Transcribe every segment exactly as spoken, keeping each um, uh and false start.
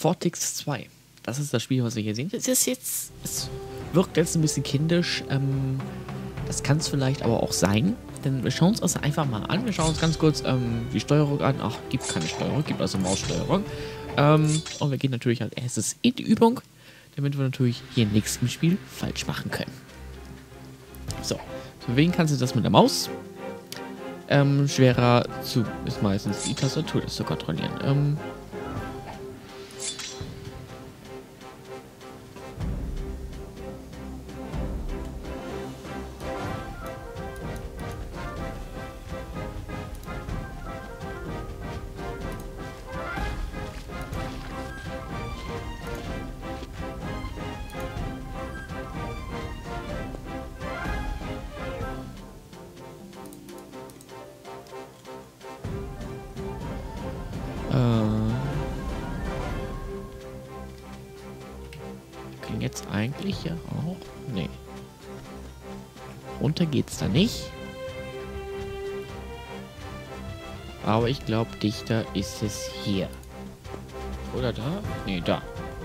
Vortex zwei. Das ist das Spiel, was wir hier sehen. Es ist jetzt, es wirkt jetzt ein bisschen kindisch. Ähm, das kann es vielleicht aber auch sein. Denn wir schauen uns das einfach mal an. Wir schauen uns ganz kurz ähm, die Steuerung an. Ach, gibt keine Steuerung, gibt also Maussteuerung. Ähm, und wir gehen natürlich als erstes in die Übung, damit wir natürlich hier nichts im Spiel falsch machen können. So, zu bewegen kannst du das mit der Maus. Ähm, schwerer zu ist meistens die Tastatur, das zu kontrollieren. Ähm, Jetzt eigentlich ja auch. Nee. Runter geht's da nicht. Aber ich glaube, dichter ist es hier. Oder da? Nee, da.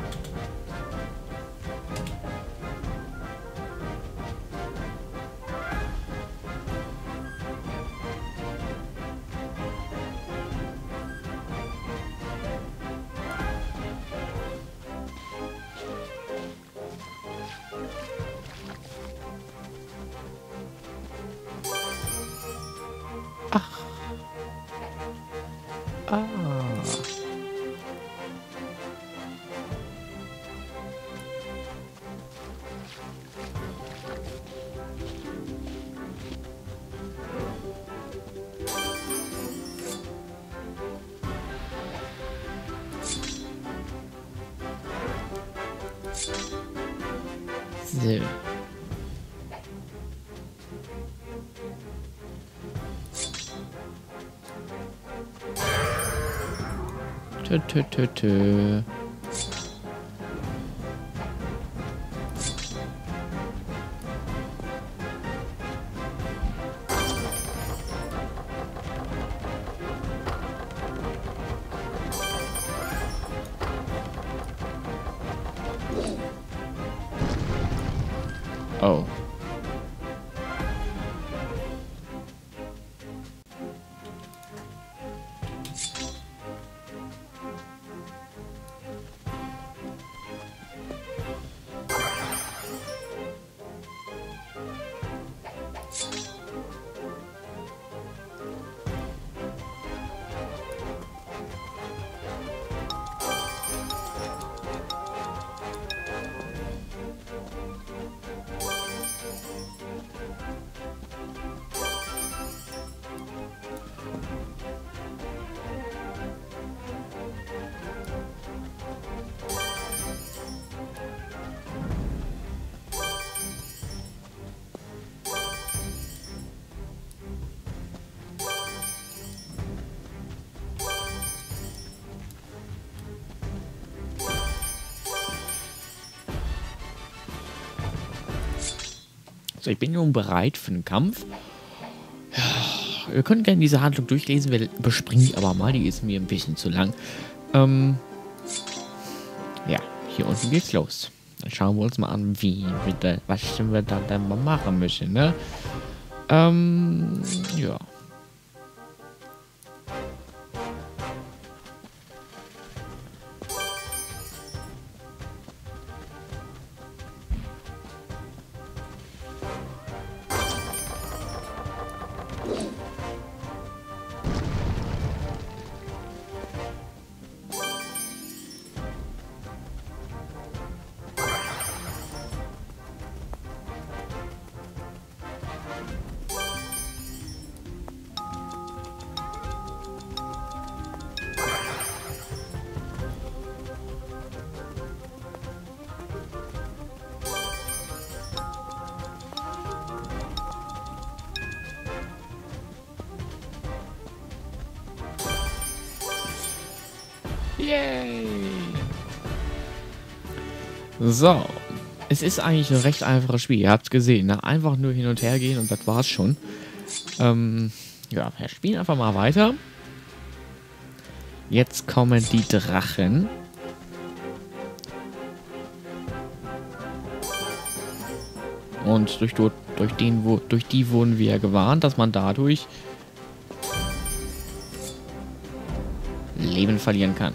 Ach. Ah. So. Tö, tö, tö, tö. Oh. So, ich bin nun bereit für den Kampf. Ja, wir können gerne diese Handlung durchlesen, wir überspringen die aber mal, die ist mir ein bisschen zu lang. Ähm, ja, hier unten geht's los. Dann schauen wir uns mal an, wie wir da, was wir da dann mal machen müssen, ne? Ähm, ja. Yay! So. Es ist eigentlich ein recht einfaches Spiel. Ihr habt es gesehen, ne? Einfach nur hin und her gehen und das war's schon. Ähm, ja, wir spielen einfach mal weiter. Jetzt kommen die Drachen. Und durch, dort, durch, den, wo, durch die wurden wir gewarnt, dass man dadurch Leben verlieren kann.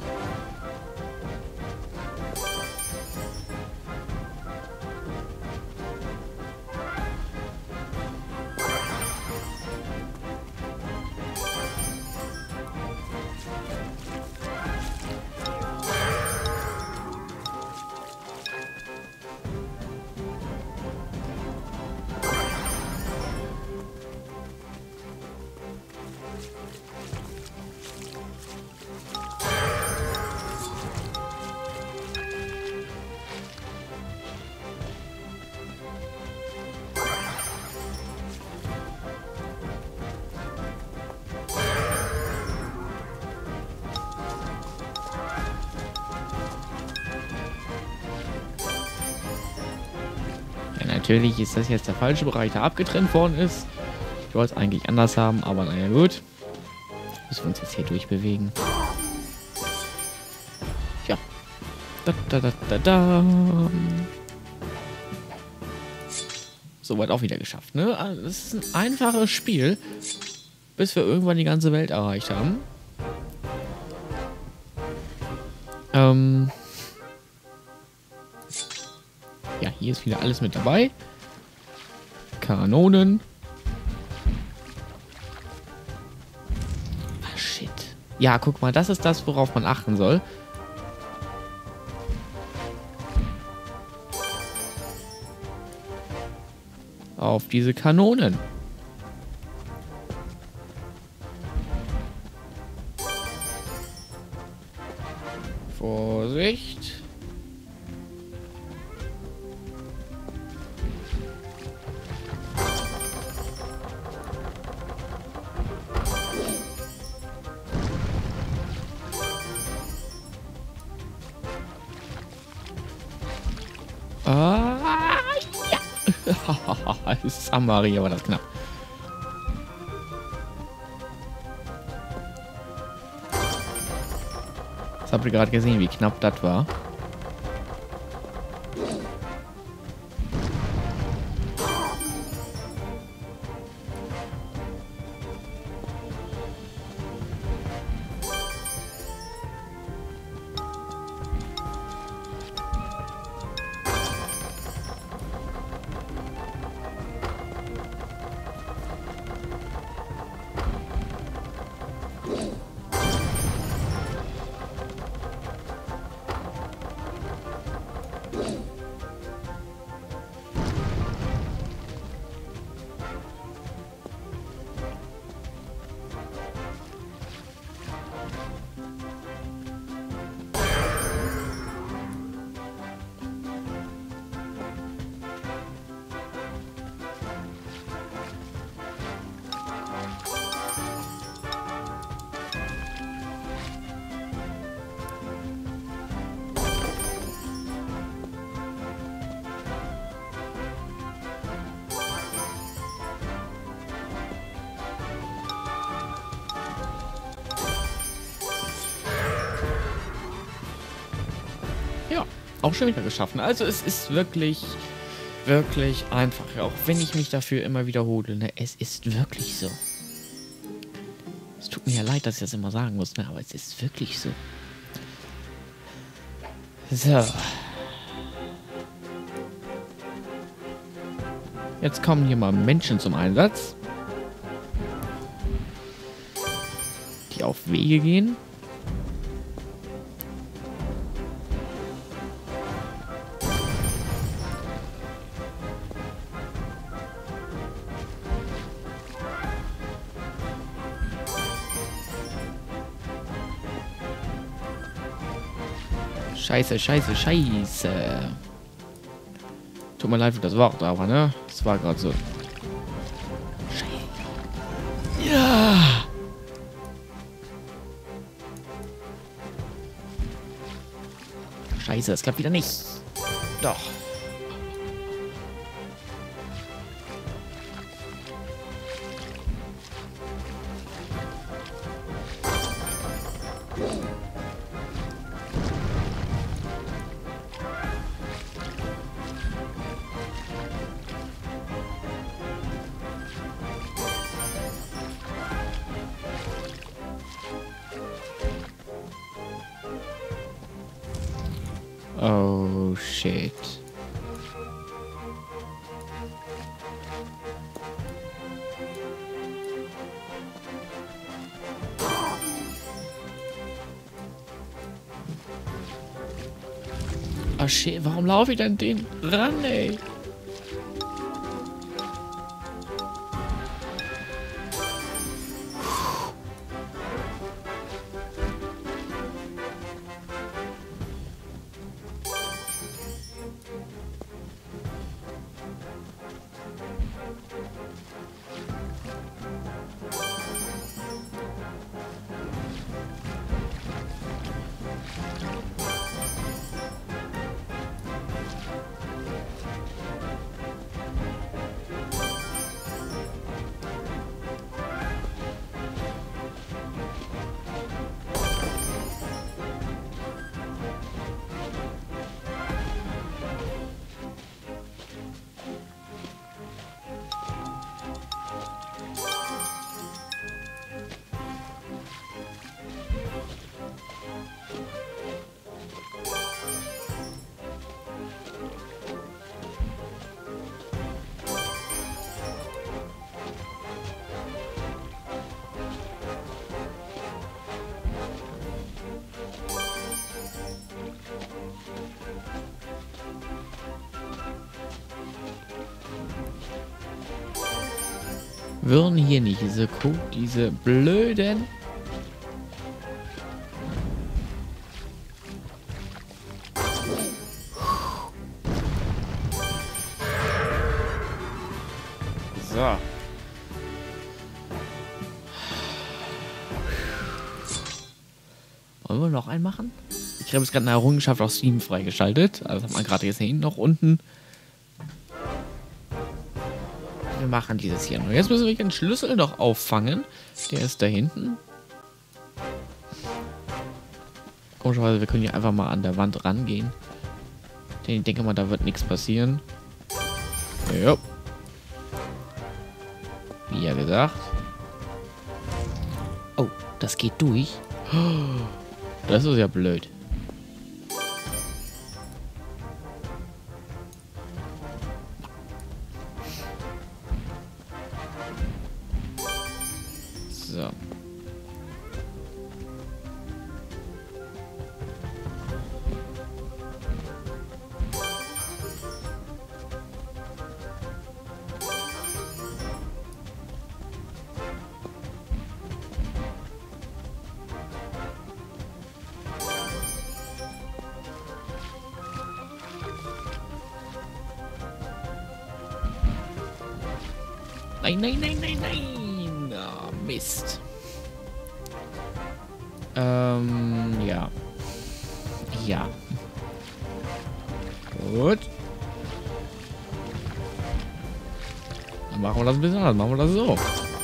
Natürlich ist das jetzt der falsche Bereich, der abgetrennt worden ist. Ich wollte es eigentlich anders haben, aber naja, gut. Müssen wir uns jetzt hier durchbewegen. Ja. Da, da, da, da, da. Soweit auch wieder geschafft, ne? Also, das ist ein einfaches Spiel, bis wir irgendwann die ganze Welt erreicht haben. Ähm... Ja, hier ist wieder alles mit dabei. Kanonen. Ah, shit. Ja, guck mal, das ist das, worauf man achten soll. Auf diese Kanonen. Vorsicht. Ah, ja. Samaria war das knapp. Das habt ihr gerade gesehen, wie knapp das war. Ja, auch schon wieder geschaffen. Also es ist wirklich, wirklich einfach. Auch wenn ich mich dafür immer wiederhole. Ne? Es ist wirklich so. Es tut mir ja leid, dass ich das immer sagen muss, ne? Aber es ist wirklich so. So. Jetzt kommen hier mal Menschen zum Einsatz. Die auf Wege gehen. Scheiße, scheiße, scheiße. Tut mir leid für das Wort, aber ne? Es war gerade so. Scheiße. Ja. Scheiße, das klappt wieder nicht. Doch. Oh, shit. Oh, shit. Warum laufe ich denn den ran, ey? Würden hier nicht diese Kuh, diese blöden... So. Wollen wir noch einen machen? Ich habe jetzt gerade eine Errungenschaft auf Steam freigeschaltet. Also hat man gerade gesehen, noch unten. Wir machen dieses hier noch. Jetzt müssen wir den Schlüssel noch auffangen. Der ist da hinten. Komischerweise, wir können hier einfach mal an der Wand rangehen. Denn ich denke mal, da wird nichts passieren. Jo. Wie ja gesagt. Oh, das geht durch. Das ist ja blöd. So. Nein, nein, nein, nein, nein. Oh, Mist. Ähm, ja. Ja. Gut. Dann machen wir das ein bisschen anders. Machen wir das so.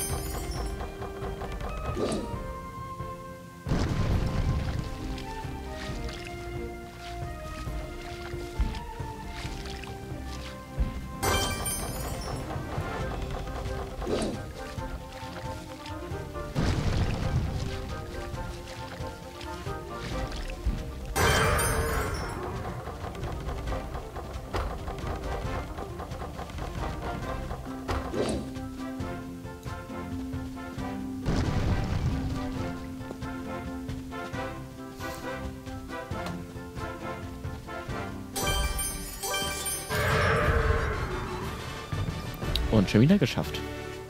Und schon wieder geschafft.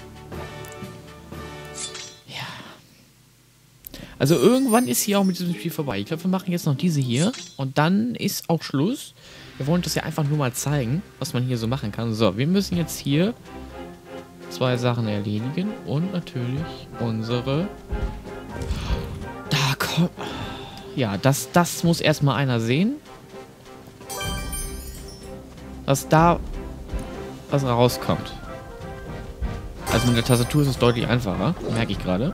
Ja. Also irgendwann ist hier auch mit diesem Spiel vorbei. Ich glaube, wir machen jetzt noch diese hier. Und dann ist auch Schluss. Wir wollen das ja einfach nur mal zeigen, was man hier so machen kann. So, wir müssen jetzt hier zwei Sachen erledigen. Und natürlich unsere... Da kommt... Ja, das, das muss erstmal einer sehen. Dass da was rauskommt. Also mit der Tastatur ist es deutlich einfacher, merke ich gerade.